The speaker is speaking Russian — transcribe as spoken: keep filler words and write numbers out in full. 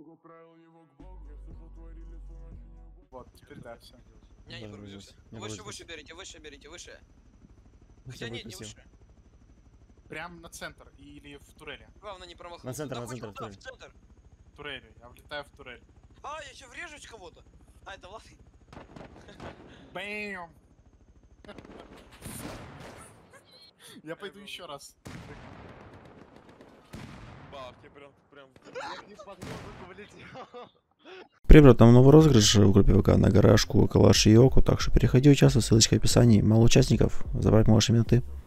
Вот, теперь да, все. Я не грузился. Выше, выше берите, выше берите, выше. Хотя нет, не выше. Прям на центр или в турели? Главное не промахнуться. На центр, да на центр, хоть куда, в в центр. Турели, я влетаю в турель. А, я еще врежусь кого-то. А, это Влад. Бэм! Я пойду еще раз. Бабки прям, прям. Привет, там новый розыгрыш в группе ВК на гаражку, калаш и оку, так что переходи, участвуй, ссылочка в описании. Мало участников, забрать можешь именно ты.